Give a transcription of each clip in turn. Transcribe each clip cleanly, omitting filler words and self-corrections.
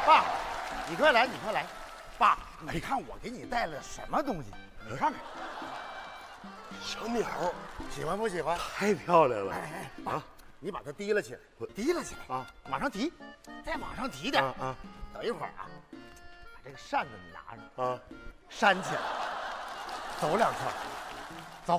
爸，你快来，你快来，爸，你看我给你带了什么东西？你看看， 小鸟， 喜欢不喜欢？ 太漂亮了！ 哎，爸，你把它提了起来，提了起来啊，往上提，再往上提点啊。等一会儿啊，把这个扇子你拿上啊，扇起来，走2圈，走。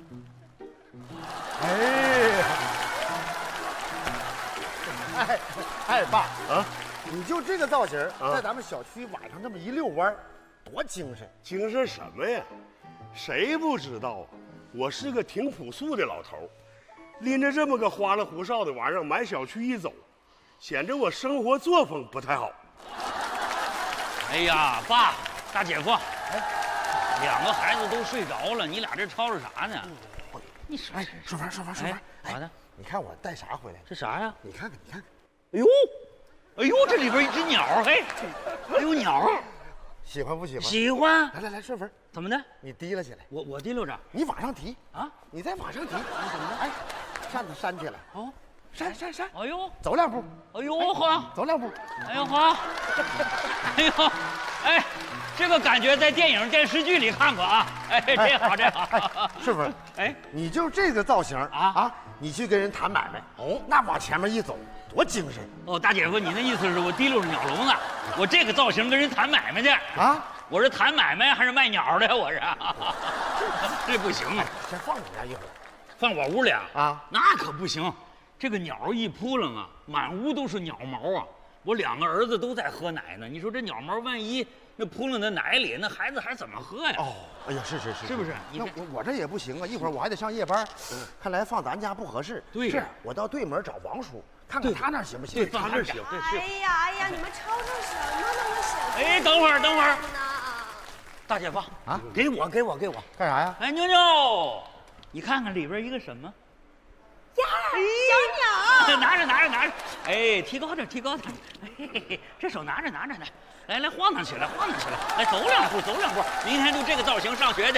哎，爸啊，你就这个造型，在咱们小区晚上这么一遛弯，多精神！ 精神什么呀？谁不知道啊？我是个挺朴素的老头，拎着这么个花里胡哨的玩意儿满小区一走，显得我生活作风不太好。 哎呀，爸，大姐夫，两个孩子都睡着了，你俩这吵吵啥呢？你说， 顺风， 啥的？ 你看我带啥回来？ 这啥呀？ 你看看，你看看。 哎呦，这里边一只鸟，嘿，哎呦鸟， 喜欢不喜欢？ 喜欢。 来，顺风， 怎么的？ 你提了起来， 我提溜着， 你往上提啊， 你再往上提，你怎么的？哎，扇子扇起来， 哦， 扇， 哎呦， 走2步， 哎呦好， 走2步， 哎呦好，哎呦，哎，这个感觉在电影电视剧里看过啊，哎，这好， 顺风， 哎， 你就这个造型啊， 你去跟人谈买卖，那往前面一走，多精神！ 哦，大姐夫，你那意思是我提溜着鸟笼子，我这个造型跟人谈买卖去啊？ 我是谈买卖还是卖鸟的？我是，这不行啊！ 先放你家一会儿， 放我屋里啊？ 那可不行，这个鸟一扑棱啊，满屋都是鸟毛啊！我2个儿子都在喝奶呢，你说这鸟毛万一那扑棱在奶里，那孩子还怎么喝呀？ 哦，哎呀，是， 是不是？ 那我这也不行啊，一会儿我还得上夜班，看来放咱家不合适。 对， 是我到对门找王叔，看看他那行不行？ 对，放他行。 哎呀，你们吵吵什么呢？我小哎，等会儿。大姐夫啊， 给我， 干啥呀？ 哎，妞，你看看里边一个什么？ 呀，小鸟。 拿着，哎，提高点，嘿，这手拿着呢，来晃荡起来，来走两步，明天就这个造型上学去。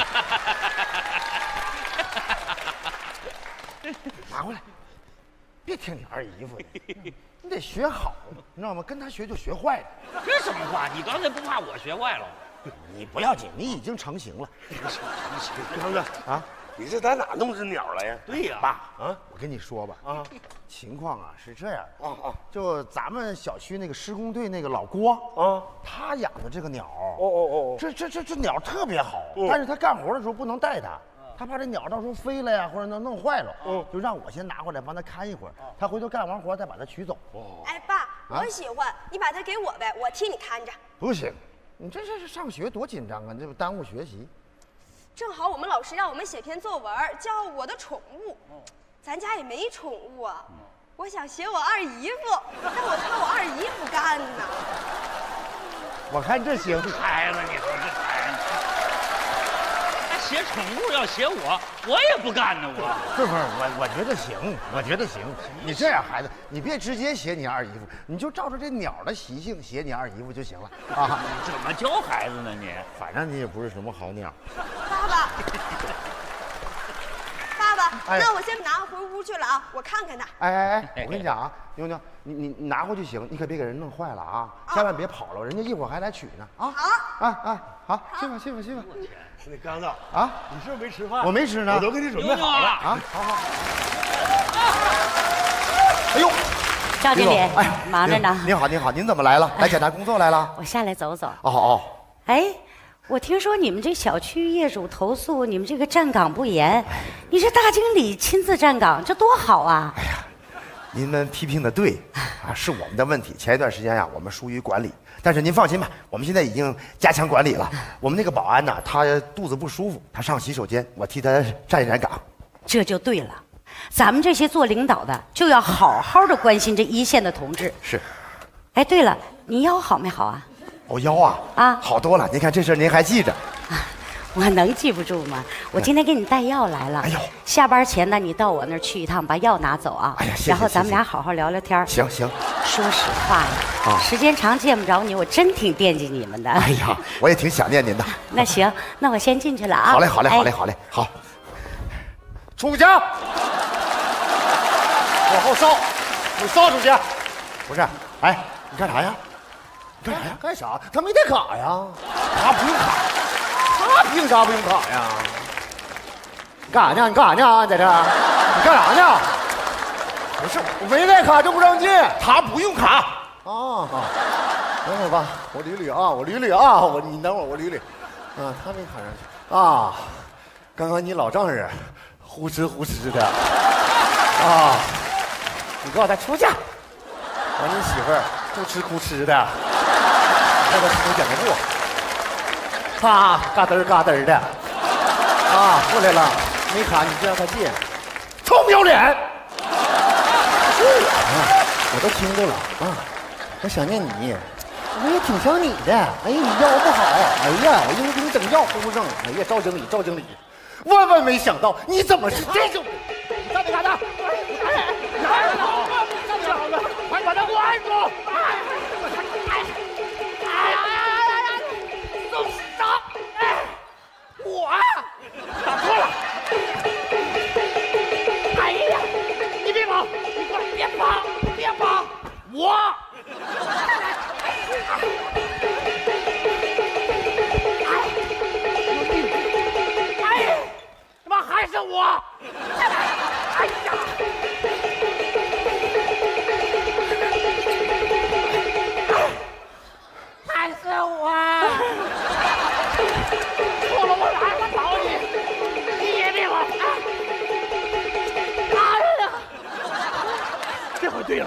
拿过来，别听你二姨夫的，你得学好，你知道吗？跟他学就学坏了。 这什么话？你刚才不怕我学坏了？ 你不要紧，你已经成型了。 刚子啊， 你这在哪弄只鸟来呀？ 对呀， 爸啊，我跟你说吧啊，情况啊是这样就咱们小区那个施工队那个老郭啊，他养的这个鸟，这鸟特别好，但是他干活的时候不能带它。他怕这鸟到时候飞了呀，或者弄坏了，就让我先拿过来帮他看一会儿，他回头干完活再把它取走。 哎，爸，我喜欢，你把它给我呗，我替你看着。 不行，你这是上学多紧张啊，这不耽误学习。 正好我们老师让我们写篇作文，叫我的宠物。咱家也没宠物啊，我想写我二姨夫，但我怕我二姨夫干呢。 我看这行， 孩子，你说这孩子。写宠物要写我也不干呢， 顺风，我觉得行，你这样孩子，你别直接写你二姨夫，你就照着这鸟的习性写你二姨夫就行了啊。 你怎么教孩子呢你？ 反正你也不是什么好鸟。 爸爸，那我先拿回屋去了啊，我看看他。 哎，我跟你讲啊，妞妞，你拿回去行，你可别给人弄坏了啊，千万别跑了，人家一会儿还来取呢啊。好，去吧。 那刚子啊， 你是不是没吃饭？ 我没吃呢， 我都给你准备好了啊。好。哎呦， 赵经理，忙着呢。 您好，您怎么来了？来检查工作来了？ 我下来走走。 哦。 哎，我听说你们这小区业主投诉你们这个站岗不严，你这大经理亲自站岗，这多好啊！ 哎呀，您们批评的对啊，是我们的问题。前一段时间呀，我们疏于管理。但是您放心吧，我们现在已经加强管理了。我们那个保安呢，他肚子不舒服，他上洗手间，我替他站一站岗。 这就对了，咱们这些做领导的就要好好的关心这一线的同志。 是。 哎，对了，你腰好没好啊？ 我腰啊，好多了。您看这事您还记着？ 我能记不住吗？我今天给你带药来了。哎呦，下班前呢，你到我那儿去一趟，把药拿走啊。 哎呀，谢谢。 然后咱们俩好好聊聊天。 行。 说实话呀，时间长见不着你，我真挺惦记你们的。 哎呀，我也挺想念您的。 那行，那我先进去了啊。 好嘞，好。出去，往后扫，你扫出去。不是，哎，你干啥呀？ 干啥？他没带卡呀。他不用卡。他凭啥不用卡呀？干啥呢？你干啥呢？在这儿？你干啥呢？不是，我没带卡就不让进。他不用卡。啊，等会儿吧，我捋捋啊，你等会儿我捋捋。啊，他没卡上去啊。刚刚你老丈人呼哧呼哧的啊，你告诉他出去。完，你媳妇儿哭哧哭哧的，在他手捡个布，啪嘎噔嘎噔的啊，过来了，没卡你就让他进，臭不要脸！我都听着了啊，我想念你，我也挺想你的。哎，你腰不好，哎呀，我一会儿给你整药敷上。哎呀，赵经理，万万没想到你怎么是这种？你干没干的？哪有好？快把他给我按住！走啥？我打错了！哎呀，你别跑！你快别跑！我！哎，他妈还是我！哎呀！还是我！错了，我哪个找你？你也别跑！哎呀！这回对了。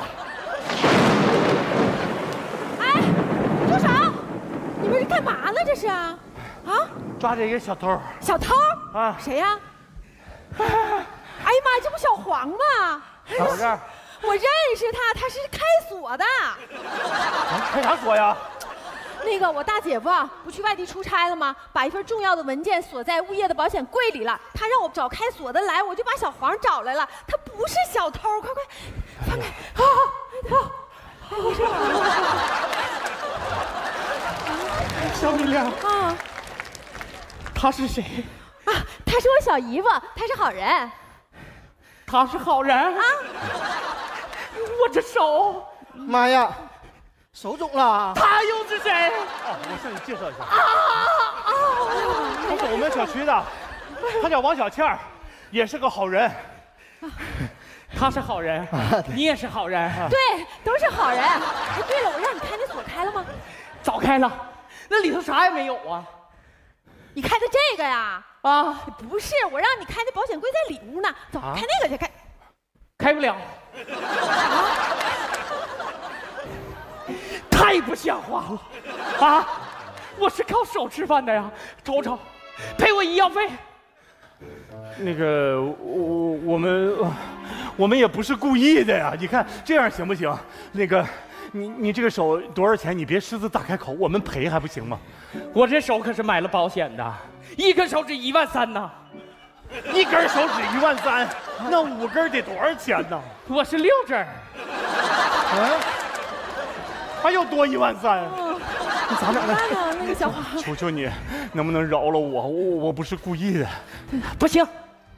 哎，住手！你们是干嘛呢？这是啊？ 抓着一个小偷。 小偷啊？谁呀？哎呀妈呀，这不小黄吗？ 我这儿。 我认识他，他是开锁的。 开啥锁呀？ 那个我大姐夫不去外地出差了吗？把一份重要的文件锁在物业的保险柜里了。他让我找开锁的来，我就把小黄找来了。他不是小偷，快放开！我说小米亮啊， 他是谁啊？他是我小姨夫，他是好人。 他是好人啊！我这手， 妈呀，手肿了！ 他又是谁？我向你介绍一下，他是我们小区的，他叫王小倩儿，也是个好人。他是好人，你也是好人， 对，都是好人。哎，对了，我让你开那锁开了吗？ 早开了，那里头啥也没有啊。 你开的这个呀？ 啊， 不是，我让你开那保险柜在里屋呢。走，开那个去， 开不了。太不像话了啊！我是靠手吃饭的呀，瞅瞅，赔我医药费。那个，我们也不是故意的呀。你看这样行不行？那个，你这个手多少钱？你别狮子大开口，我们赔还不行吗？我这手可是买了保险的，一根手指13000呢。一根手指13000，那5根得多少钱呢？我是6针。还要多13000。你咋整的？ 那个小黄， 求求你，能不能饶了我？我不是故意的。不行。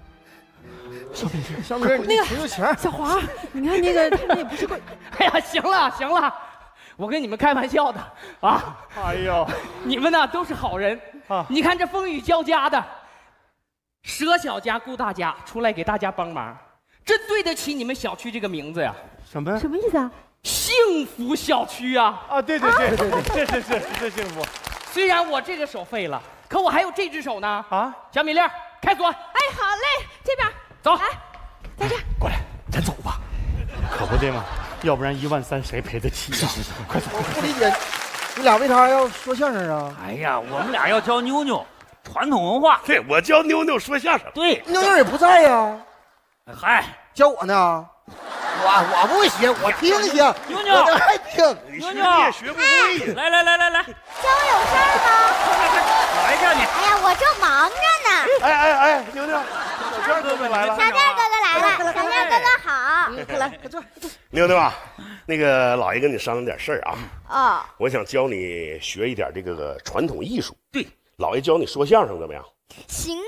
小明， 那个钱。 小黄，你看那个他们也不是故意。 哎呀，行了，我跟你们开玩笑的啊。哎呦，你们呢都是好人啊。你看这风雨交加的，舍小家顾大家，出来给大家帮忙，真对得起你们小区这个名字呀。什么意思啊？ 幸福小区啊！啊，对，是幸福。虽然我这个手废了，可我还有这只手呢。啊，小米粒，开锁。 哎，好嘞，这边走。 来，在这儿。 过来，咱走吧。可不对嘛，要不然13000谁赔得起啊？快走！ 我不理解，你俩为啥要说相声啊？ 哎呀，我们俩要教妞妞传统文化。 对，我教妞妞说相声。 对， 妞妞也不在呀。 嗨， 教我呢。我不行，我听听。 妞妞， 我还听。 妞妞也学不会。 来， 教我有事儿吗？ 来着你。 哎呀，我正忙着呢。 哎，妞妞，小倩哥哥来了。 小倩哥哥来了，小倩哥哥好。 快来，快坐。 妞妞啊，那个老爷跟你商量点事儿啊。 哦， 我想教你学一点这个传统艺术。 对， 老爷教你说相声怎么样？ 行啊。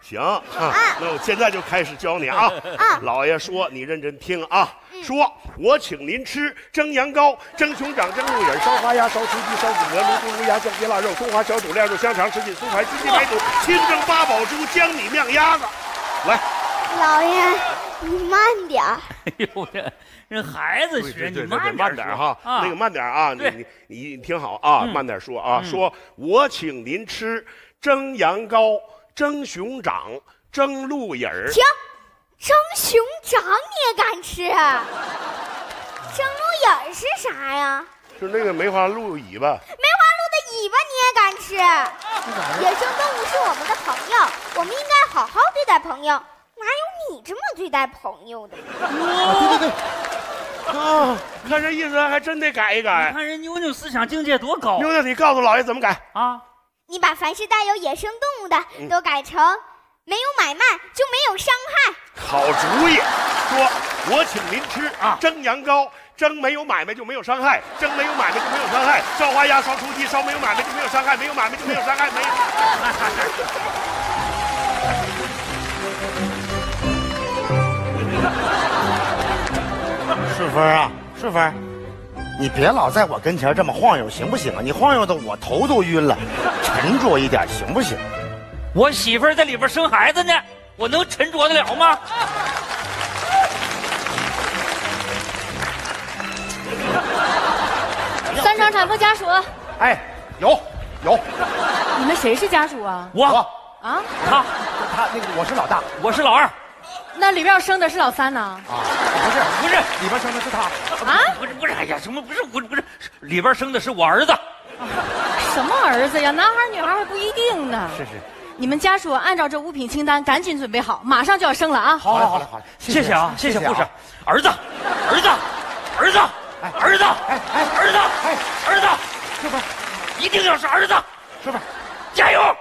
行啊，那我现在就开始教你啊。老爷说你认真听啊。说我请您吃蒸羊羔、蒸熊掌、蒸鹿眼、烧花鸭、烧雏鸡、烧子鹅、卤猪、乌鸦、酱鳖腊肉、松花小肚、晾肉香肠、什锦酥排、金鸡白肚、清蒸八宝猪、江米酿鸭子。来， 老爷，你慢点。 哎呦，这孩子学你慢点哈，那个慢点啊，你听好啊，慢点说啊。说我请您吃蒸羊羔、蒸熊掌、蒸鹿眼儿。 停，蒸熊掌你也敢吃？蒸鹿眼是啥呀？ 就是那个梅花鹿尾巴。 梅花鹿的尾巴你也敢吃？野生动物是我们的朋友，我们应该好好对待朋友。哪有你这么对待朋友的？ 对。啊，看这意思还真得改一改。 你看人妞妞思想境界多高。 妞妞，你告诉老爷怎么改啊？ 你把凡是带有野生动物的都改成没有买卖就没有伤害。 好主意。说我请您吃蒸羊羔，蒸没有买卖就没有伤害，蒸没有买卖就没有伤害，烧花鸭、烧雏鸡，烧没有买卖就没有伤害，没有买卖就没有伤害，没有。 顺风啊，顺风，你别老在我跟前这么晃悠，行不行啊？你晃悠的我头都晕了，沉着一点，行不行？ 我媳妇儿在里边生孩子呢，我能沉着得了吗？ 3场产妇家属。 哎，有。 你们谁是家属啊？ 我啊， 他那个我是老大， 我是老二。 那里边要生的是老3呢？ 不是，里边生的是他啊？ 不是，哎呀，什么不是，里边生的是我儿子。 什么儿子呀？男孩女孩还不一定呢。 是。 你们家属按照这物品清单赶紧准备好，马上就要生了啊！ 好了， 谢谢啊，谢谢护士。儿子， 是不是？ 一定要是儿子， 是不是？ 加油！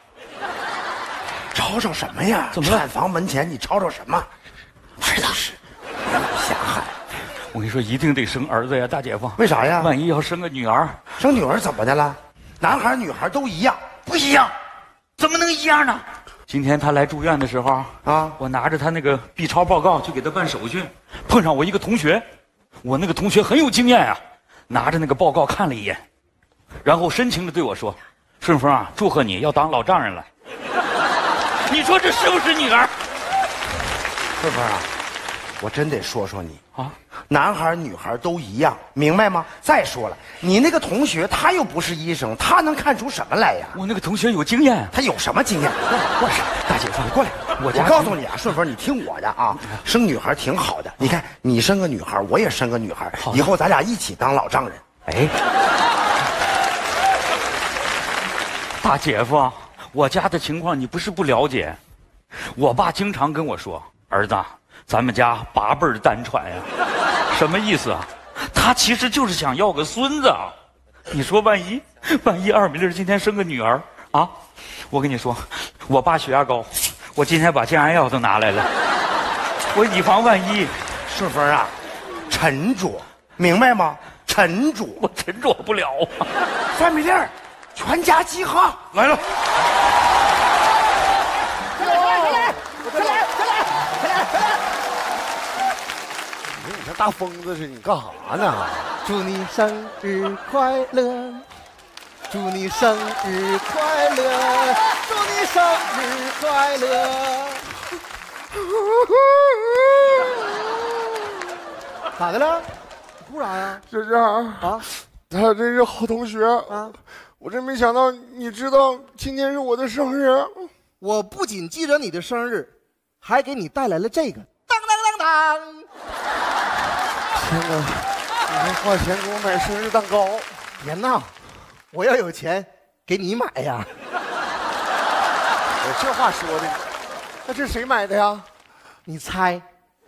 吵吵什么呀？ 怎么了？ 产房门前你吵吵什么？儿子是，瞎喊！ 我跟你说，一定得生儿子呀，大姐夫。 为啥呀？ 万一要生个女儿， 生女儿怎么的了？男孩女孩都一样， 不一样，怎么能一样呢？今天他来住院的时候啊， 我拿着他那个 B 超报告去给他办手续，碰上我一个同学，我那个同学很有经验啊，拿着那个报告看了一眼，然后深情地对我说：“顺风啊，祝贺你要当老丈人了。”你说这是不是女儿？ 顺风啊，我真得说说你啊， 男孩女孩都一样，明白吗？再说了，你那个同学他又不是医生，他能看出什么来呀？ 我那个同学有经验， 他有什么经验？过来，大姐夫，你过来。我告诉你啊，顺风，你听我的啊，生女孩挺好的。你看，你生个女孩，我也生个女孩，以后咱俩一起当老丈人。 哎，大姐夫，我家的情况你不是不了解，我爸经常跟我说，儿子，咱们家8辈单传呀，什么意思啊？他其实就是想要个孙子啊。你说万一二米粒今天生个女儿啊？我跟你说，我爸血压高，我今天把降压药都拿来了，我以防万一。 顺风啊，沉着，明白吗？沉着， 我沉着不了啊。 3米粒，全家集合来了。 你像大疯子似的，你干啥呢？祝你生日快乐，祝你生日快乐，祝你生日快乐。咋的了？你哭啥呀？ 这样啊，他这是好同学啊，我真没想到，你知道今天是我的生日。 我不仅记着你的生日，还给你带来了这个。当当当当！ 天哪，你还花钱给我买生日蛋糕？ 别闹，我要有钱给你买呀。 我这话说的，那这谁买的呀？ 你猜，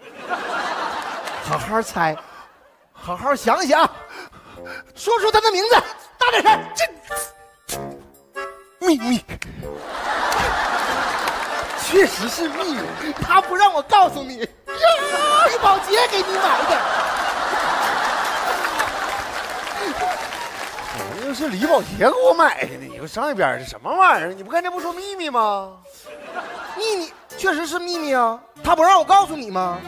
好好猜，好好想想，说出他的名字，大点声。这秘密，确实是秘密，他不让我告诉你。李宝杰给你买的。 怎么又是李宝杰给我买的呢？你给我上一边，这什么玩意儿？你不刚才不说秘密吗？ 秘密确实是秘密啊，他不让我告诉你吗？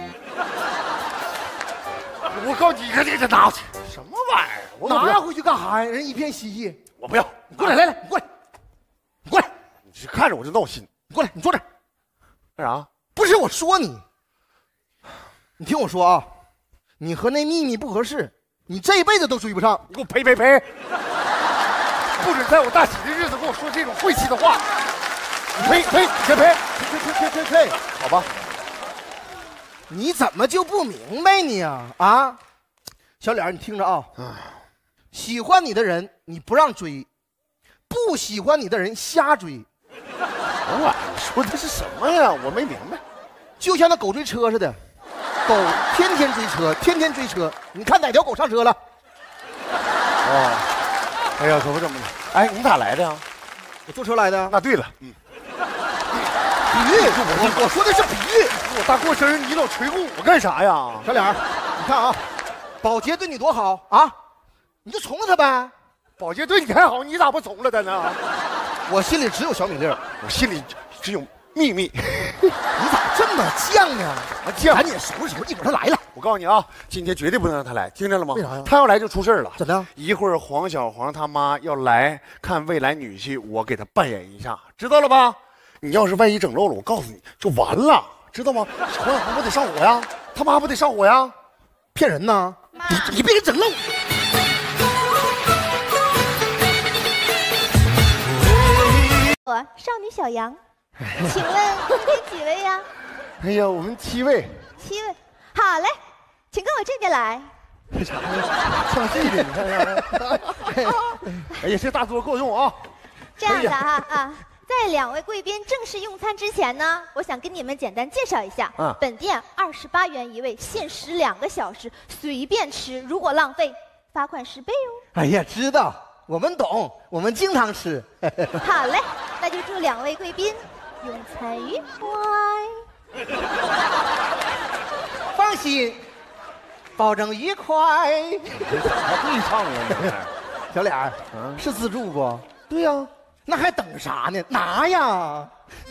我告诉你，这拿去什么玩意儿？我拿回去干啥呀？人一片蜥蜴。 我不要， 你过来，来，你过来，你过来， 你看着我就闹心。 你过来，你坐这儿， 干啥？ 不是我说你，你听我说啊，你和那秘密不合适，你这一辈子都追不上。 你给我赔！不准在我大喜的日子跟我说这种晦气的话！赔！好吧。 你怎么就不明白你呀？啊，小脸，你听着啊，喜欢你的人你不让追，不喜欢你的人瞎追。 我说的是什么呀？我没明白。 就像那狗追车似的，狗天天追车，天天追车。你看哪条狗上车了？ 哦，哎呀，可不这么的。哎，你咋来的呀？ 我坐车来的。 那对了， 比喻，我说的是比喻。 我大过生日，你老捶鼓我干啥呀？ 小脸，你看啊，保洁对你多好啊，你就从了他呗。 保洁对你还好，你咋不从了他呢？ 我心里只有小米粒， 我心里只有秘密。 你咋这么犟呢？ 犟， 赶紧收拾收拾，一会儿他来了。 我告诉你啊，今天绝对不能让他来，听见了吗？ 为啥呀？ 他要来就出事了。 怎的？ 一会儿黄小黄他妈要来看未来女婿，我给他扮演一下，知道了吧？你要是万一整漏了，我告诉你就完了，知道吗？黄小黄不得上火呀，他妈不得上火呀？ 骗人呢！你别给整漏。 我少女小杨，请问今天几位呀？ 哎呀，我们7位。 7位，好嘞，请跟我这边来。 为啥呢？上戏的，你看。哎呀，这大桌够用啊！ 这样的哈啊。在2位贵宾正式用餐之前呢，我想跟你们简单介绍一下。本店28元一位，限时2个小时，随便吃，如果浪费，罚款10倍哦。 哎呀，知道，我们懂，我们经常吃。 好嘞，那就祝2位贵宾用餐愉快。 放心，保证愉快。 还对唱呢， 小脸是自助不？ 对呀。 那还等啥呢？拿呀！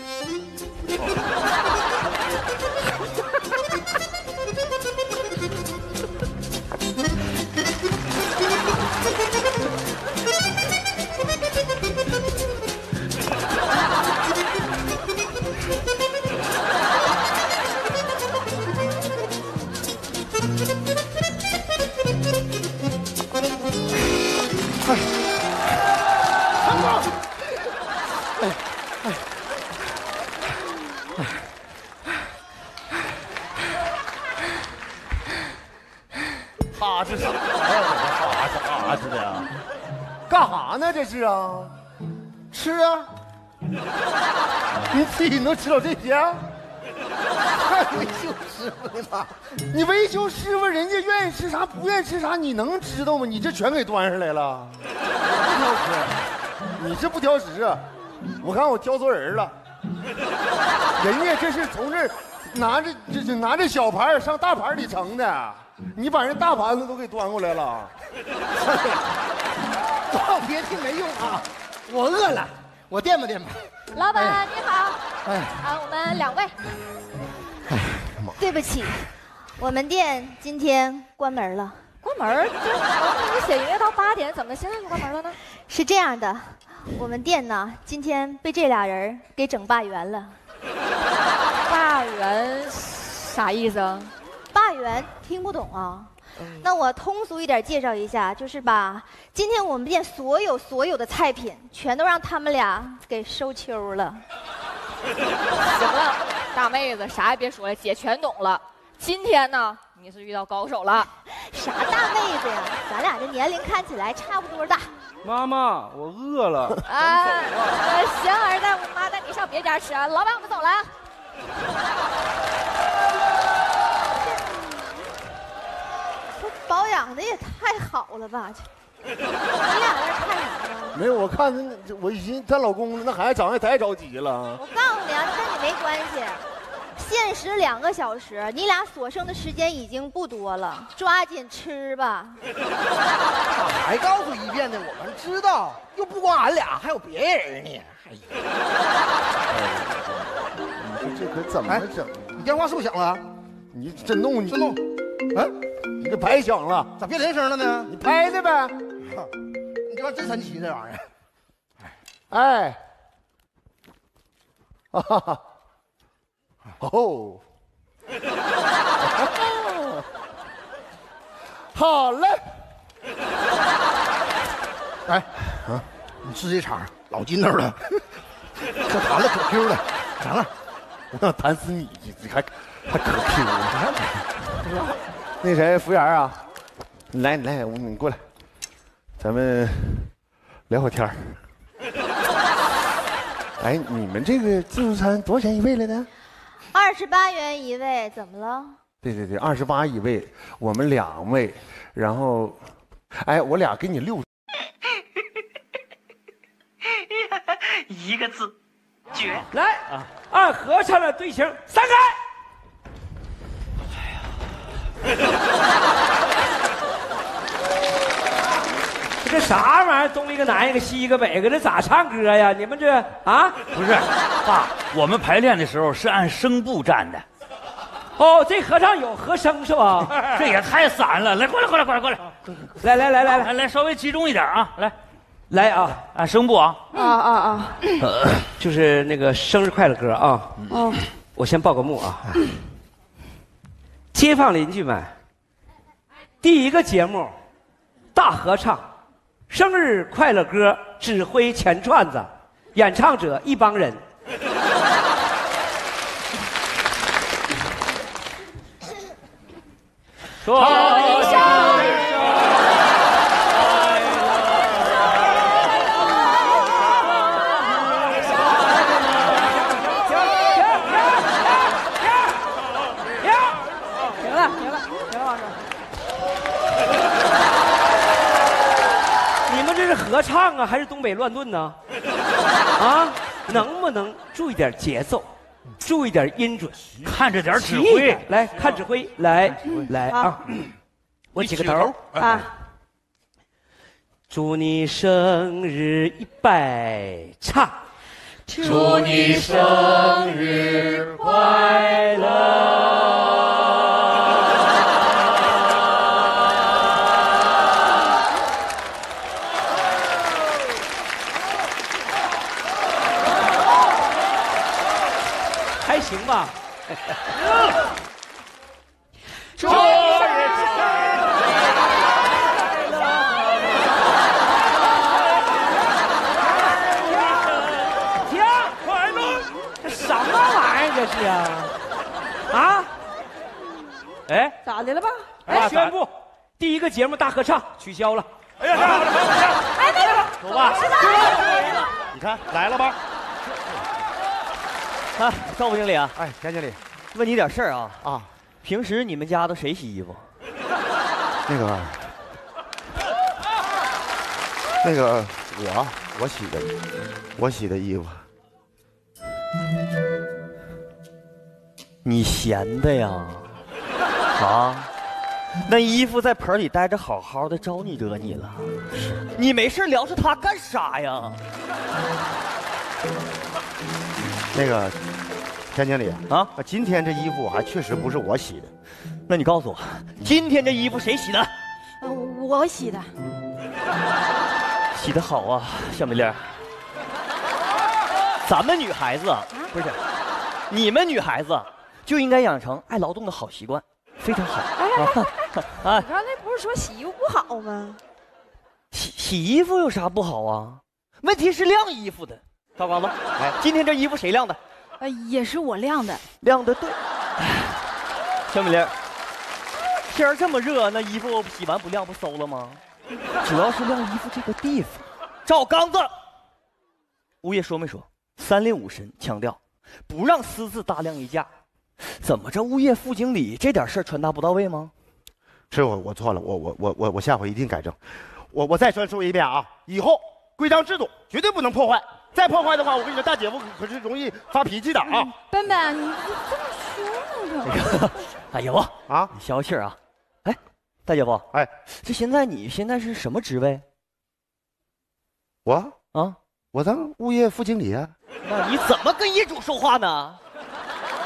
哈是啥呀？哈是的呀？干啥呢？这是啊？ 吃啊！ 你自己能吃到这些？ 还维修师傅呢吗？ 你维修师傅，人家愿意吃啥不愿意吃啥，你能知道吗？你这全给端上来了，不挑食，你这不挑食啊？我看我挑错人了，人家这是从这儿拿着小盘上大盘里盛的。你把人大盘子都给端过来了， 告别听没用啊！我饿了，我垫吧垫吧。 老板你好，我们2位。对不起，我们店今天关门了。 关门？这写营业到8点，怎么现在就关门了呢？ 是这样的，我们店呢今天被这俩人给整罢园了。 罢园啥意思啊？ 罢园听不懂啊？那我通俗一点介绍一下，就是把今天我们店所有的菜品全都让他们俩给收秋了。 行了，大妹子，啥也别说了，姐全懂了。今天呢，你是遇到高手了。 啥大妹子呀？咱俩这年龄看起来差不多大。 妈妈，我饿了。 行，儿子，我妈带你上别家吃啊。老板，我们走了。 这保养的也太好了吧？你俩在这看啥呢？ 没有，我看我一寻她老公那孩子长得也太着急了。 我告诉你啊，这跟你没关系。限时2个小时，你俩所剩的时间已经不多了，抓紧吃吧。 还告诉一遍呢？我们知道，又不光俺俩，还有别人呢。哎呀， 这可怎么整？ 你电话是不是响了？ 你震动， 震动。 嗯，你这白响了， 咋变铃声了呢？ 你拍的呗。 你这玩意真神奇，这玩意儿。 哎，哈哈哈，哦，好嘞。 哎，你吃这场老筋头了，可弹了可 Q 了，咋了？ 我想弹死你，还可 Q 了。那谁，服务员啊，你来，你过来，咱们聊会天儿。哎，你们这个自助餐多少钱一位来的 ？28元一位，怎么了？ 对，28一位，我们2位，然后，哎，我俩给你6。 一个字，绝！ 来啊，按合唱的队形，散开。这啥玩意儿？东一个南一个西一个北，搁这咋唱歌呀？你们这啊？ 不是，爸，我们排练的时候是按声部站的。 哦，这合唱有和声是吧？ 这也太散了。来，过来，来，稍微集中一点啊！来啊，按声部啊！ 就是那个生日快乐歌啊！我先报个幕啊！街坊邻居们，第一个节目，大合唱，生日快乐歌，指挥钱串子，演唱者一帮人。祝你生日合唱啊，还是东北乱炖呢？啊，能不能注意点节奏，注意点音准， 看着点指挥？ 来看指挥，来啊！我起个头啊！祝你生日一拜唱， 祝你生日快乐。 行吧， 祝你生日快乐！这什么玩意儿这是啊？啊？哎， 咋的了吧？ 哎，宣布第一个节目大合唱取消了。哎呀， 哎，那个， 走吧。 你看来了吧？ 啊，赵副经理啊， 哎，田经理， 问你点事儿啊。平时你们家都谁洗衣服？ 那个我洗的衣服。 你闲的呀？啊？那衣服在盆里待着好好的，招你惹你了？你没事撩着它干啥呀？ 那个田经理啊，今天这衣服还确实不是我洗的。 那你告诉我，今天这衣服谁洗的？ 我洗的。 洗得好啊，小美丽。咱们女孩子不是，你们女孩子就应该养成爱劳动的好习惯，非常好。 哎，你刚才不是说洗衣服不好吗？ 洗衣服有啥不好啊？问题是晾衣服的。大光子，今天这衣服谁晾的？ 也是我晾的。 晾的对。小美丽，天这么热，那衣服洗完不晾不馊了吗？主要是晾衣服这个地方。赵刚子，物业说没说？3令5申强调，不让私自大晾衣架。怎么着，物业副经理这点事儿传达不到位吗？ 是我错了，我下回一定改正。我再说一遍啊，以后规章制度绝对不能破坏。再破坏的话，我跟你说，大姐夫可是容易发脾气的啊！ 笨笨，你这么凶啊！ 大姐夫啊，你消消气儿啊！哎，大姐夫， 哎， 你现在是什么职位？ 我当物业副经理啊。 那你怎么跟业主说话呢？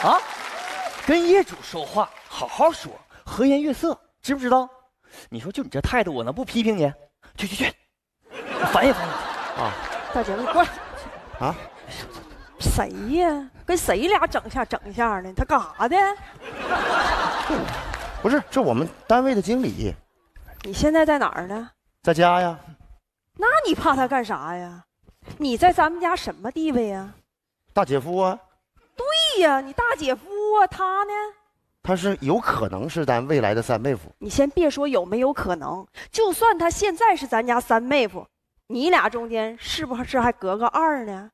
啊，跟业主说话好好说，和颜悦色，知不知道？你说就你这态度，我能不批评你？去，烦也烦你啊！ 大姐，你过来啊！ 谁呀？跟谁俩整一下呢？他干啥的？ 不是，这我们单位的经理。 你现在在哪儿呢？ 在家呀。 那你怕他干啥呀？你在咱们家什么地位呀？ 大姐夫啊。 对呀，你大姐夫啊，他呢？ 他是有可能是咱未来的三妹夫。 你先别说有没有可能，就算他现在是咱家三妹夫，你俩中间是不是还隔个2呢？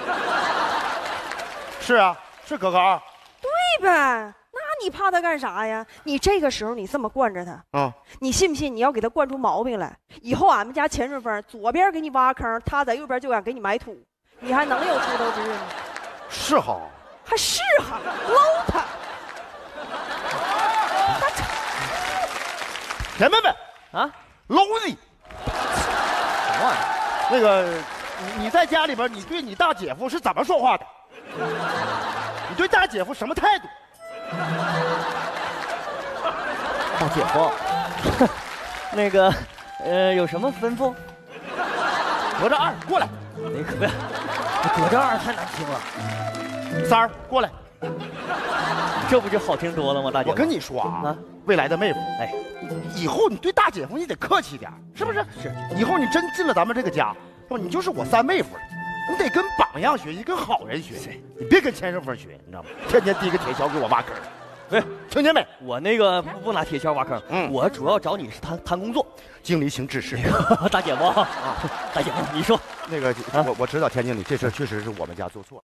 是啊，是隔个2。 对呗，那你怕他干啥呀？你这个时候你这么惯着他，你信不信你要给他惯出毛病来？以后俺们家钱顺风左边给你挖坑，他在右边就敢给你埋土，你还能有出头之日吗？ 是哈， 还是哈，搂他。 田妹妹啊， 搂你！ 什么玩意儿？ 那个，你在家里边，你对你大姐夫是怎么说话的？你对大姐夫什么态度？ 大姐夫，那个，有什么吩咐？ 隔着2过来。 那个不要，隔着2太难听了。 3过来。 这不就好听多了吗？大姐夫， 我跟你说啊，未来的妹夫，哎，以后你对大姐夫你得客气点，是不是？是。以后你真进了咱们这个家，你就是我三妹夫了，你得跟榜样学习，跟好人学习，你别跟钱顺风学，你知道吗？天天提个铁锹给我挖坑。 对， 听见没？ 我那个不拿铁锹挖坑，我主要找你是谈工作， 经理请指示。 大姐夫啊，大姐夫，你说那个我知道田经理这事确实是我们家做错了。